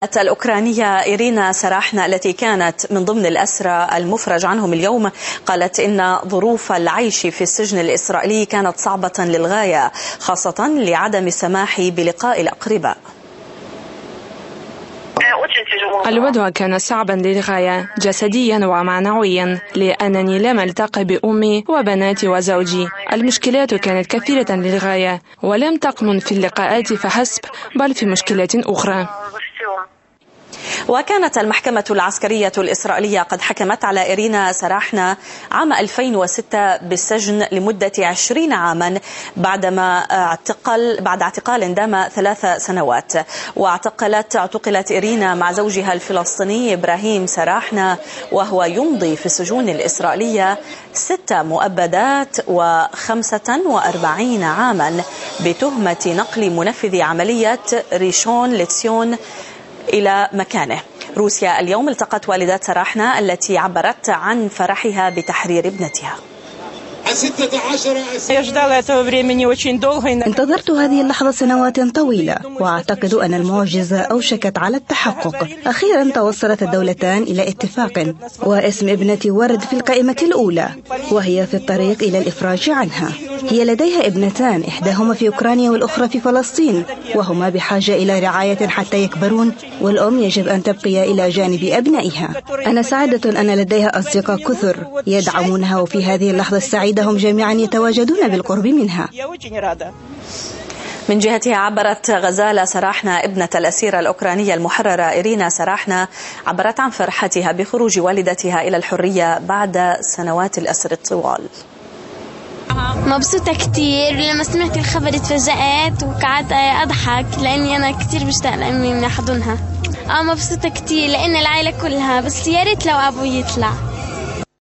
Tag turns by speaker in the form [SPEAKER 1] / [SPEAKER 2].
[SPEAKER 1] الأوكرانية إيرينا سراحنا التي كانت من ضمن الأسرى المفرج عنهم اليوم قالت إن ظروف العيش في السجن الإسرائيلي كانت صعبة للغاية، خاصة لعدم السماح بلقاء الأقرباء.
[SPEAKER 2] الوضع كان صعبا للغاية جسديا ومعنويا، لأنني لم ألتقي بأمي وبناتي وزوجي. المشكلات كانت كثيرة للغاية، ولم تكمن في اللقاءات فحسب بل في مشكلات أخرى.
[SPEAKER 1] وكانت المحكمة العسكرية الإسرائيلية قد حكمت على إيرينا سراحنا عام 2006 بالسجن لمدة 20 عاما بعد اعتقال دام 3 سنوات. واعتقلت إيرينا مع زوجها الفلسطيني إبراهيم سراحنا، وهو يمضي في السجون الإسرائيلية 6 مؤبدات و45 عاما بتهمة نقل منفذ عملية ريشون لتسيون إلى مكانه. روسيا اليوم التقت والدة سراحنا التي عبرت عن فرحها بتحرير ابنتها.
[SPEAKER 3] انتظرت هذه اللحظة سنوات طويلة، وأعتقد أن المعجزة أوشكت على التحقق. أخيرا توصلت الدولتان إلى اتفاق، واسم ابنتي ورد في القائمة الأولى، وهي في الطريق إلى الإفراج عنها. هي لديها ابنتان، إحداهما في أوكرانيا والأخرى في فلسطين، وهما بحاجة إلى رعاية حتى يكبرون، والأم يجب أن تبقي إلى جانب أبنائها. أنا سعيدة أن لديها أصدقاء كثر يدعمونها، وفي هذه اللحظة السعيدة هم جميعا يتواجدون بالقرب منها.
[SPEAKER 1] من جهتها عبرت غزالة سراحنا ابنة الأسيرة الأوكرانية المحررة إيرينا سراحنا، عبرت عن فرحتها بخروج والدتها إلى الحرية بعد سنوات الأسر الطوال.
[SPEAKER 4] مبسوطة كتير، لما سمعت الخبر اتفاجأت وقعدت أضحك لأني أنا كتير بشتاق لأمي من أحضنها. مبسوطة كتير لأن العائلة كلها، بس يا ريت لو أبوي يطلع.